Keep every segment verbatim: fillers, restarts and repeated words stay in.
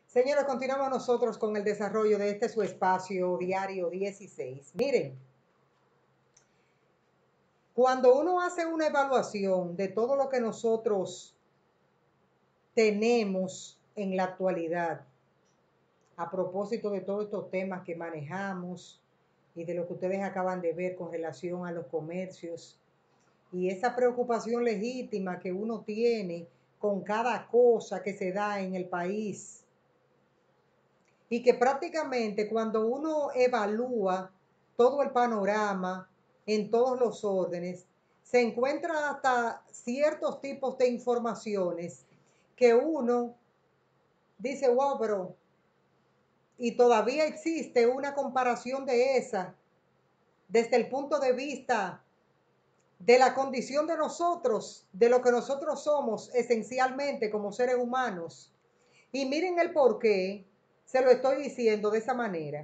Señores, continuamos nosotros con el desarrollo de este su espacio diario dieciséis. Miren, cuando uno hace una evaluación de todo lo que nosotros tenemos en la actualidad, a propósito de todos estos temas que manejamos y de lo que ustedes acaban de ver con relación a los comercios y esa preocupación legítima que uno tiene con cada cosa que se da en el país, y que prácticamente cuando uno evalúa todo el panorama en todos los órdenes, se encuentra hasta ciertos tipos de informaciones que uno dice, wow, pero, y todavía existe una comparación de esa desde el punto de vista de la condición de nosotros, de lo que nosotros somos esencialmente como seres humanos. Y miren el por qué se lo estoy diciendo de esa manera.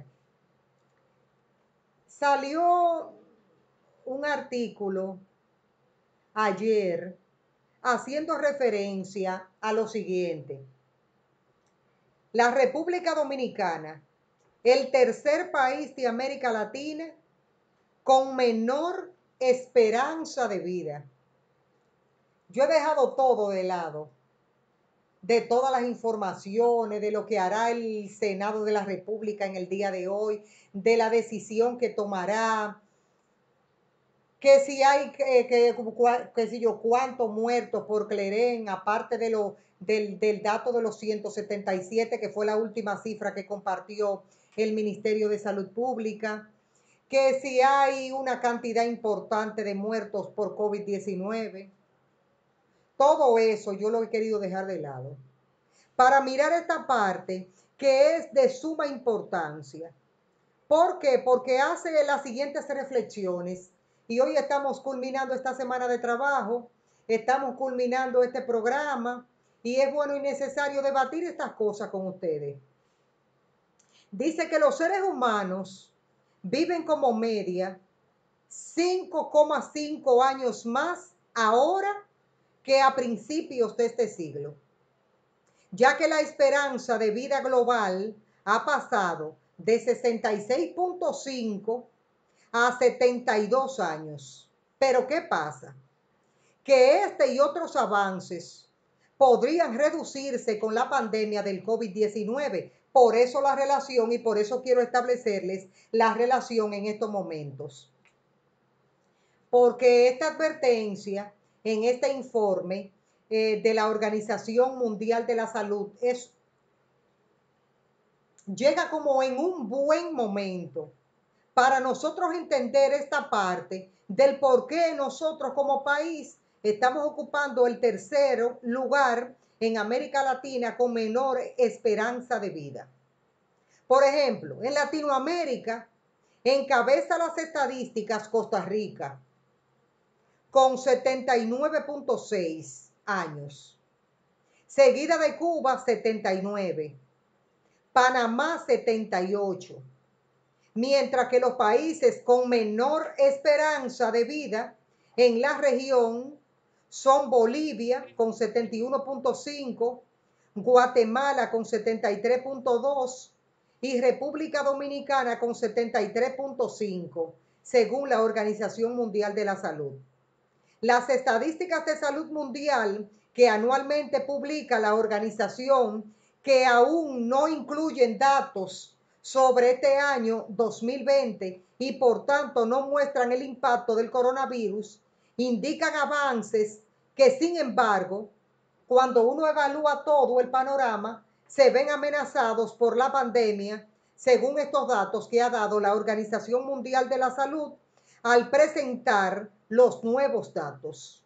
Salió un artículo ayer haciendo referencia a lo siguiente. La República Dominicana, el tercer país de América Latina con menor esperanza de vida. Yo he dejado todo de lado, de todas las informaciones, de lo que hará el Senado de la República en el día de hoy, de la decisión que tomará, que si hay que, que, que si yo cuántos muertos por Clerén, aparte de lo, del, del dato de los ciento setenta y siete, que fue la última cifra que compartió el Ministerio de Salud Pública, que si hay una cantidad importante de muertos por COVID diecinueve. Todo eso yo lo he querido dejar de lado para mirar esta parte que es de suma importancia. ¿Por qué? Porque hace las siguientes reflexiones. Y hoy estamos culminando esta semana de trabajo, estamos culminando este programa y es bueno y necesario debatir estas cosas con ustedes. Dice que los seres humanos viven como media cinco coma cinco años más ahora que a principios de este siglo, ya que la esperanza de vida global ha pasado de sesenta y seis punto cinco a setenta y dos años. Pero ¿qué pasa? Que este y otros avances podrían reducirse con la pandemia del COVID diecinueve. Por eso la relación, y por eso quiero establecerles la relación en estos momentos. Porque esta advertencia en este informe eh, de la Organización Mundial de la Salud es, llega como en un buen momento para nosotros entender esta parte del por qué nosotros como país estamos ocupando el tercer lugar en América Latina con menor esperanza de vida. Por ejemplo, en Latinoamérica encabeza las estadísticas Costa Rica con setenta y nueve punto seis años, seguida de Cuba setenta y nueve, Panamá setenta y ocho, mientras que los países con menor esperanza de vida en la región son Bolivia con setenta y uno punto cinco, Guatemala con setenta y tres punto dos y República Dominicana con setenta y tres punto cinco, según la Organización Mundial de la Salud. Las estadísticas de salud mundial que anualmente publica la organización, que aún no incluyen datos sobre este año dos mil veinte y por tanto no muestran el impacto del coronavirus, indican avances que, sin embargo, cuando uno evalúa todo el panorama, se ven amenazados por la pandemia, según estos datos que ha dado la Organización Mundial de la Salud al presentar los nuevos datos.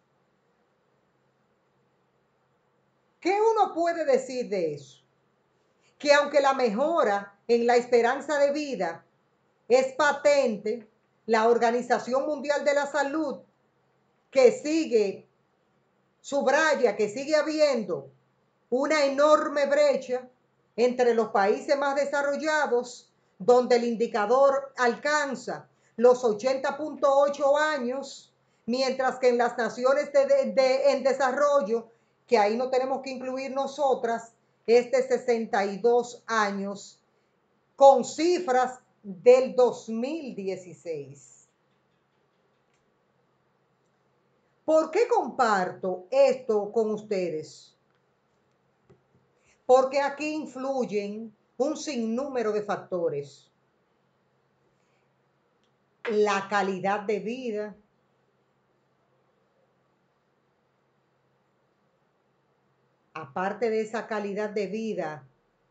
¿Qué uno puede decir de eso? Que aunque la mejora en la esperanza de vida es patente, la Organización Mundial de la Salud, que sigue, subraya que sigue habiendo una enorme brecha entre los países más desarrollados, donde el indicador alcanza los ochenta punto ocho años, mientras que en las naciones de, de, de, en desarrollo, que ahí no tenemos que incluir nosotras, es de sesenta y dos años con cifras del dos mil dieciséis. ¿Por qué comparto esto con ustedes? Porque aquí influyen un sinnúmero de factores. La calidad de vida, aparte de esa calidad de vida,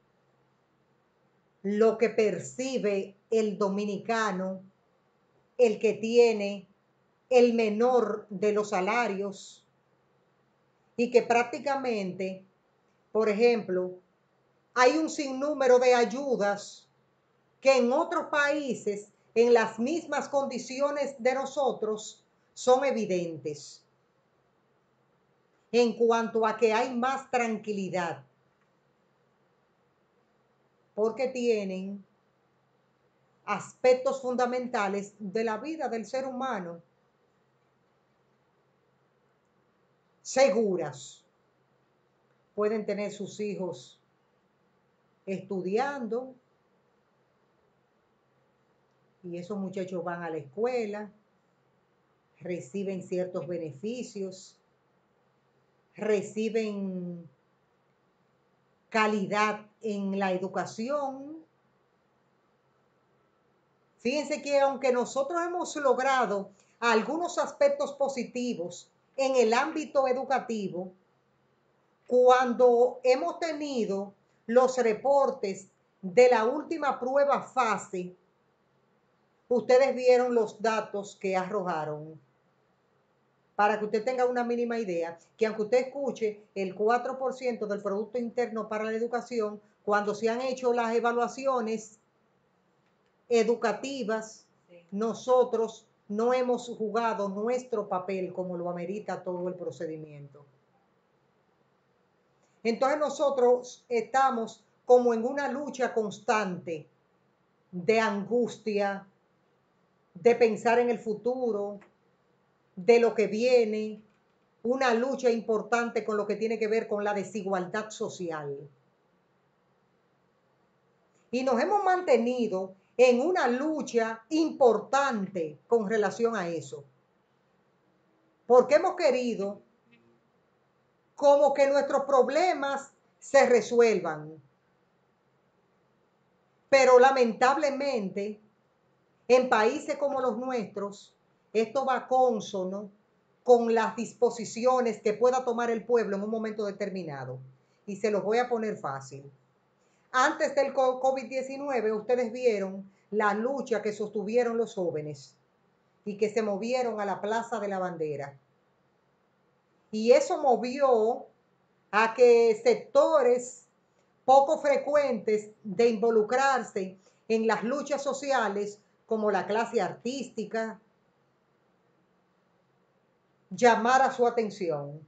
lo que percibe el dominicano, el que tiene el menor de los salarios y que prácticamente, por ejemplo, hay un sinnúmero de ayudas que en otros países, en las mismas condiciones de nosotros, son evidentes en cuanto a que hay más tranquilidad, porque tienen aspectos fundamentales de la vida del ser humano seguras. Pueden tener sus hijos estudiando y esos muchachos van a la escuela, reciben ciertos beneficios, reciben calidad en la educación. Fíjense que aunque nosotros hemos logrado algunos aspectos positivos en el ámbito educativo, cuando hemos tenido los reportes de la última prueba fase, ustedes vieron los datos que arrojaron. Para que usted tenga una mínima idea, que aunque usted escuche el cuatro por ciento del Producto Interno para la educación, cuando se han hecho las evaluaciones educativas, sí, nosotros no hemos jugado nuestro papel como lo amerita todo el procedimiento. Entonces nosotros estamos como en una lucha constante de angustia, de pensar en el futuro, de lo que viene, una lucha importante con lo que tiene que ver con la desigualdad social. Y nos hemos mantenido en una lucha importante con relación a eso. Porque hemos querido como que nuestros problemas se resuelvan. Pero lamentablemente, en países como los nuestros, esto va consono con las disposiciones que pueda tomar el pueblo en un momento determinado. Y se los voy a poner fácil. Antes del COVID diecinueve, ustedes vieron la lucha que sostuvieron los jóvenes y que se movieron a la Plaza de la Bandera. Y eso movió a que sectores poco frecuentes de involucrarse en las luchas sociales, como la clase artística, llamara su atención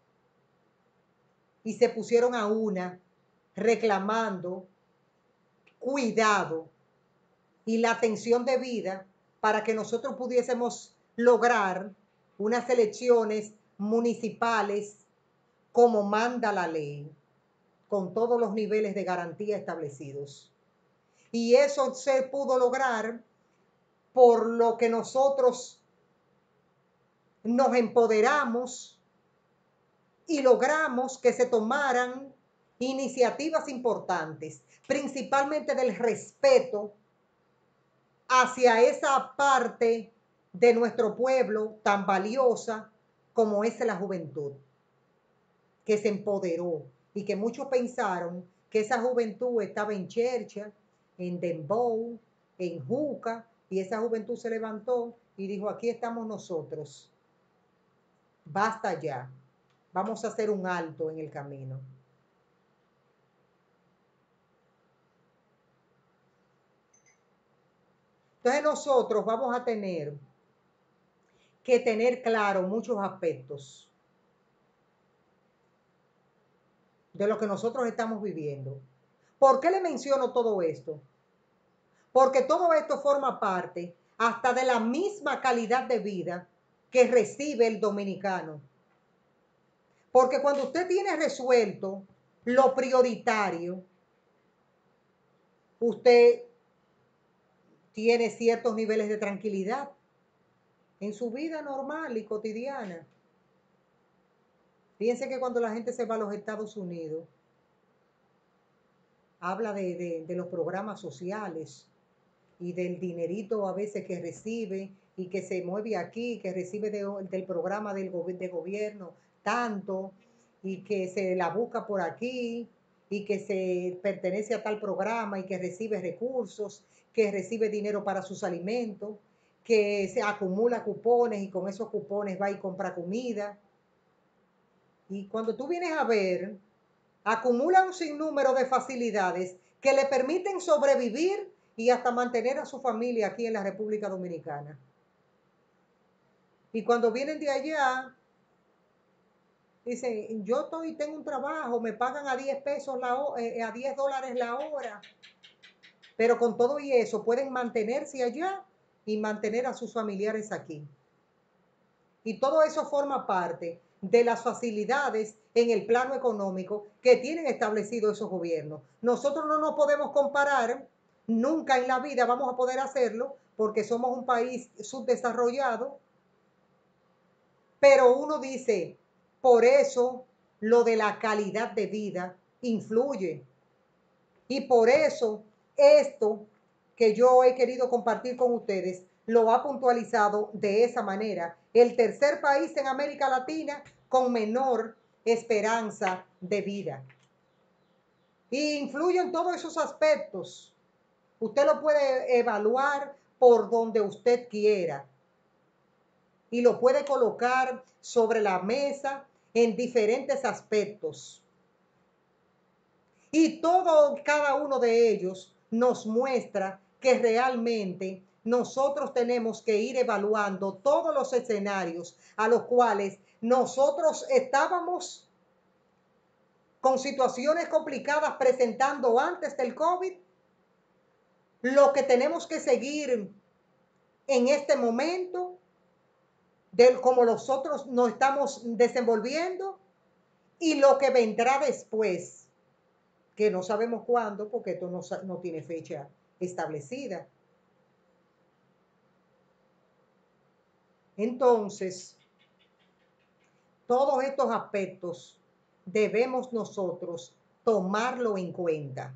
y se pusieron a una reclamando cuidado y la atención debida para que nosotros pudiésemos lograr unas elecciones municipales como manda la ley, con todos los niveles de garantía establecidos. Y eso se pudo lograr por lo que nosotros nos empoderamos y logramos que se tomaran iniciativas importantes, principalmente del respeto hacia esa parte de nuestro pueblo tan valiosa como es la juventud, que se empoderó y que muchos pensaron que esa juventud estaba en chercha, en dembow, en juca, y esa juventud se levantó y dijo: aquí estamos nosotros, basta ya, vamos a hacer un alto en el camino. Entonces nosotros vamos a tener que tener claro muchos aspectos de lo que nosotros estamos viviendo. ¿Por qué le menciono todo esto? Porque todo esto forma parte hasta de la misma calidad de vida que recibe el dominicano. Porque cuando usted tiene resuelto lo prioritario, usted tiene ciertos niveles de tranquilidad en su vida normal y cotidiana. Fíjense que cuando la gente se va a los Estados Unidos, habla de, de, de los programas sociales y del dinerito a veces que recibe y que se mueve aquí, que recibe de, del programa del de gobierno tanto, y que se la busca por aquí, y que se pertenece a tal programa y que recibe recursos, que recibe dinero para sus alimentos, que se acumula cupones y con esos cupones va y compra comida. Y cuando tú vienes a ver, acumula un sinnúmero de facilidades que le permiten sobrevivir y hasta mantener a su familia aquí en la República Dominicana. Y cuando vienen de allá, dicen, yo estoy, tengo un trabajo, me pagan a diez pesos la eh, a diez dólares la hora. Pero con todo y eso pueden mantenerse allá y mantener a sus familiares aquí. Y todo eso forma parte de las facilidades en el plano económico que tienen establecido esos gobiernos. Nosotros no nos podemos comparar, nunca en la vida vamos a poder hacerlo, porque somos un país subdesarrollado, pero uno dice, por eso lo de la calidad de vida influye. Y por eso esto que yo he querido compartir con ustedes lo ha puntualizado de esa manera. El tercer país en América Latina con menor esperanza de vida. Y influye en todos esos aspectos. Usted lo puede evaluar por donde usted quiera. Y lo puede colocar sobre la mesa en diferentes aspectos. Y todo, cada uno de ellos nos muestra que realmente nosotros tenemos que ir evaluando todos los escenarios a los cuales nosotros estábamos con situaciones complicadas presentando antes del COVID, lo que tenemos que seguir en este momento, de cómo nosotros nos estamos desenvolviendo y lo que vendrá después, que no sabemos cuándo, porque esto no, no tiene fecha establecida. Entonces, todos estos aspectos debemos nosotros tomarlo en cuenta.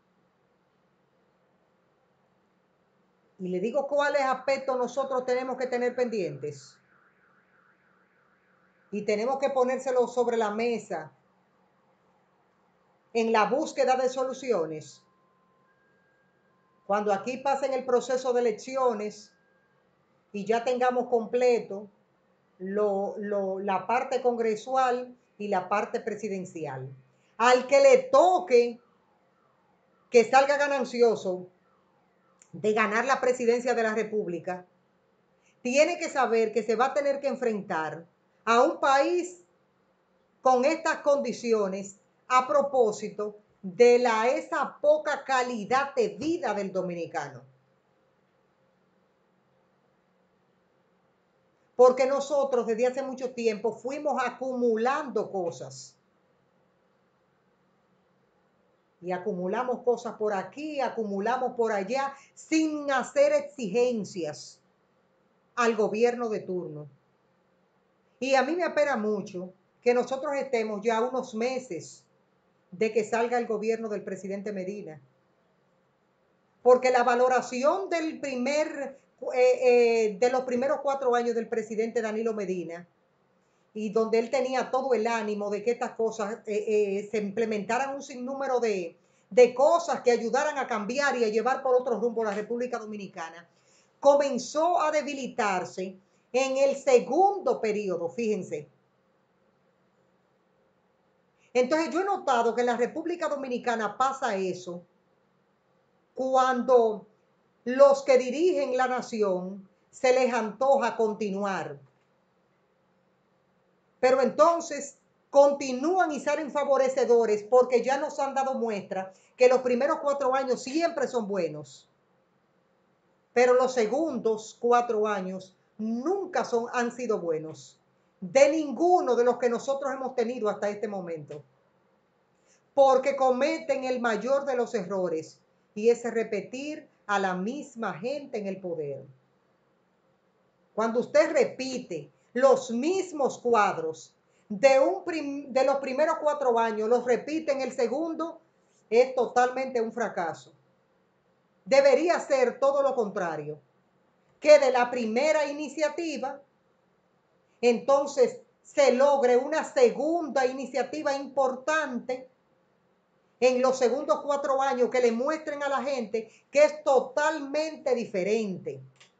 Y le digo cuáles aspectos nosotros tenemos que tener pendientes. Y tenemos que ponérselos sobre la mesa en la búsqueda de soluciones. Cuando aquí pasen el proceso de elecciones y ya tengamos completo lo, lo, la parte congresual y la parte presidencial. Al que le toque que salga ganancioso de ganar la presidencia de la República, tiene que saber que se va a tener que enfrentar a un país con estas condiciones a propósito de la, esa poca calidad de vida del dominicano. Porque nosotros desde hace mucho tiempo fuimos acumulando cosas. Y acumulamos cosas por aquí, acumulamos por allá, sin hacer exigencias al gobierno de turno. Y a mí me apena mucho que nosotros estemos ya unos meses de que salga el gobierno del presidente Medina. Porque la valoración del primer, eh, eh, de los primeros cuatro años del presidente Danilo Medina, y donde él tenía todo el ánimo de que estas cosas eh, eh, se implementaran un sinnúmero de, de cosas que ayudaran a cambiar y a llevar por otro rumbo a la República Dominicana, comenzó a debilitarse en el segundo periodo, fíjense. Entonces yo he notado que en la República Dominicana pasa eso cuando los que dirigen la nación se les antoja continuar. Pero entonces continúan y salen favorecedores porque ya nos han dado muestra que los primeros cuatro años siempre son buenos. Pero los segundos cuatro años nunca son, han sido buenos. De ninguno de los que nosotros hemos tenido hasta este momento. porque cometen el mayor de los errores, y es repetir a la misma gente en el poder. Cuando usted repite los mismos cuadros de, un prim, de los primeros cuatro años, los repite en el segundo, es totalmente un fracaso. Debería ser todo lo contrario, que de la primera iniciativa, entonces se logre una segunda iniciativa importante en los segundos cuatro años, que le muestren a la gente que es totalmente diferente.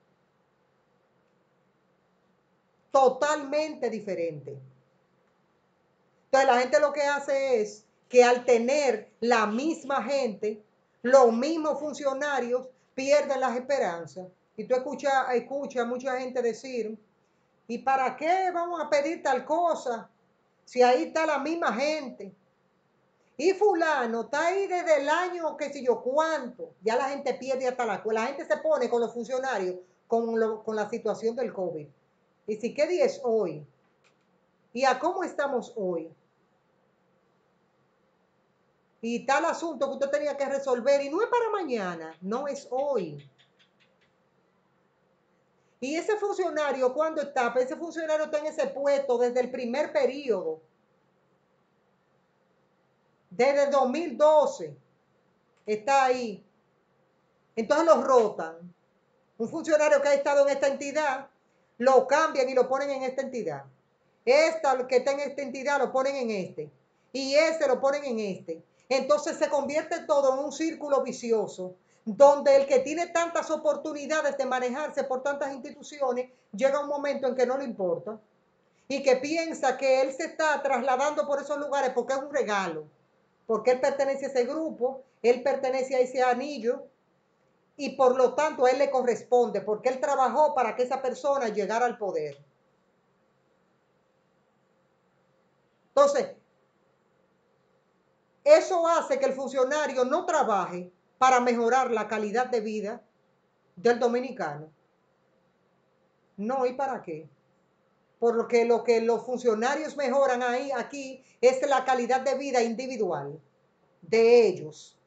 Totalmente diferente. Entonces la gente lo que hace es que al tener la misma gente, los mismos funcionarios, pierden las esperanzas. Y tú escuchas escucha a mucha gente decir, ¿y para qué vamos a pedir tal cosa si ahí está la misma gente? Y fulano está ahí desde el año qué sé yo cuánto. Ya la gente pierde hasta la... La gente se pone con los funcionarios con, lo, con la situación del COVID. Y si qué día es hoy, y a cómo estamos hoy, y tal asunto que usted tenía que resolver, y no es para mañana, no es hoy. Y ese funcionario, ¿cuándo está? Pues ese funcionario está en ese puesto desde el primer periodo, desde el dos mil doce, está ahí. Entonces lo rotan. Un funcionario que ha estado en esta entidad, lo cambian y lo ponen en esta entidad. Esta que está en esta entidad lo ponen en este. Y ese lo ponen en este. Entonces se convierte todo en un círculo vicioso, donde el que tiene tantas oportunidades de manejarse por tantas instituciones, llega un momento en que no le importa. Y que piensa que él se está trasladando por esos lugares porque es un regalo. Porque él pertenece a ese grupo, él pertenece a ese anillo, y por lo tanto a él le corresponde, porque él trabajó para que esa persona llegara al poder. Entonces, eso hace que el funcionario no trabaje para mejorar la calidad de vida del dominicano. No, ¿y para qué? Porque lo que los funcionarios mejoran ahí, aquí, es la calidad de vida individual de ellos,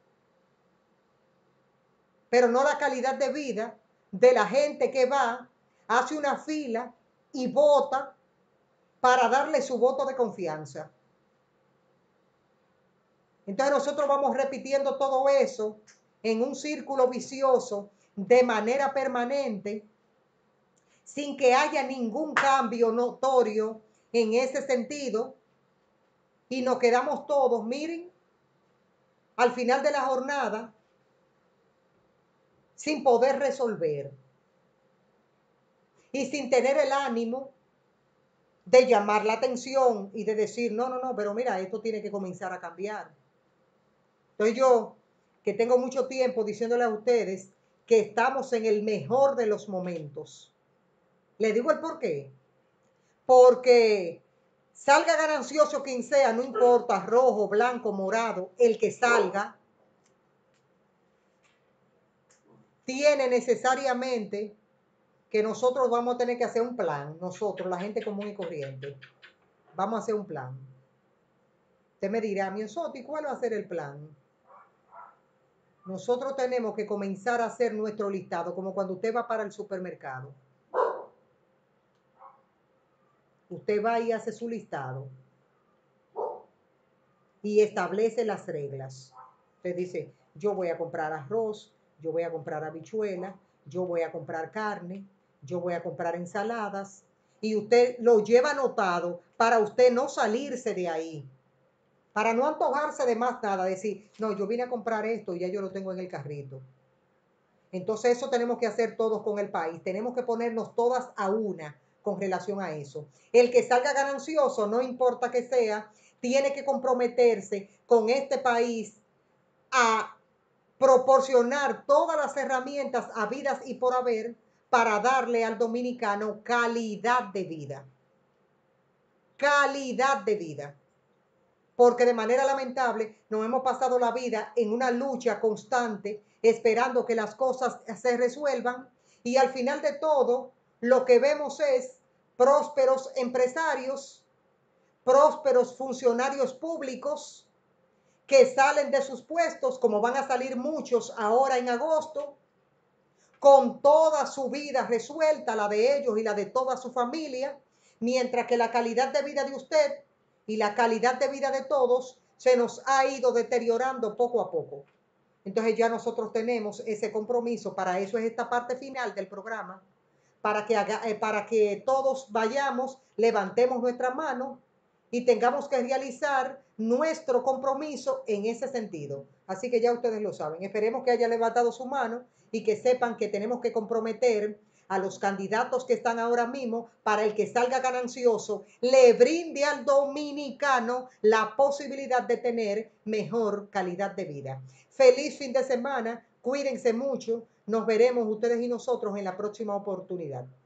pero no la calidad de vida de la gente que va, hace una fila y vota para darle su voto de confianza. Entonces nosotros vamos repitiendo todo eso en un círculo vicioso de manera permanente, sin que haya ningún cambio notorio en ese sentido, y nos quedamos todos, miren, al final de la jornada, sin poder resolver y sin tener el ánimo de llamar la atención y de decir, no, no, no, pero mira, esto tiene que comenzar a cambiar. Entonces yo, que tengo mucho tiempo diciéndole a ustedes que estamos en el mejor de los momentos. Le digo el por qué. Porque salga ganancioso quien sea, no importa, rojo, blanco, morado, el que salga, tiene necesariamente que nosotros vamos a tener que hacer un plan. Nosotros, la gente común y corriente, vamos a hacer un plan. Usted me dirá, Miosotti, ¿cuál va a ser el plan? Nosotros tenemos que comenzar a hacer nuestro listado, como cuando usted va para el supermercado. Usted va y hace su listado y establece las reglas. Usted dice, yo voy a comprar arroz, yo voy a comprar habichuela, yo voy a comprar carne, yo voy a comprar ensaladas, y usted lo lleva anotado para usted no salirse de ahí, para no antojarse de más nada, decir, no, yo vine a comprar esto y ya yo lo tengo en el carrito. Entonces eso tenemos que hacer todos con el país, tenemos que ponernos todas a una con relación a eso. El que salga ganancioso, no importa que sea, tiene que comprometerse con este país a proporcionar todas las herramientas habidas y por haber para darle al dominicano calidad de vida. Calidad de vida. Porque de manera lamentable nos hemos pasado la vida en una lucha constante, esperando que las cosas se resuelvan, y al final de todo lo que vemos es prósperos empresarios, prósperos funcionarios públicos que salen de sus puestos, como van a salir muchos ahora en agosto, con toda su vida resuelta, la de ellos y la de toda su familia, mientras que la calidad de vida de usted y la calidad de vida de todos se nos ha ido deteriorando poco a poco. Entonces ya nosotros tenemos ese compromiso, para eso es esta parte final del programa, para que, haga, eh, para que todos vayamos, levantemos nuestra mano y tengamos que realizar nuestro compromiso en ese sentido. Así que ya ustedes lo saben. Esperemos que haya levantado su mano y que sepan que tenemos que comprometer a los candidatos que están ahora mismo para el que salga ganancioso, le brinde al dominicano la posibilidad de tener mejor calidad de vida. Feliz fin de semana, cuídense mucho, nos veremos ustedes y nosotros en la próxima oportunidad.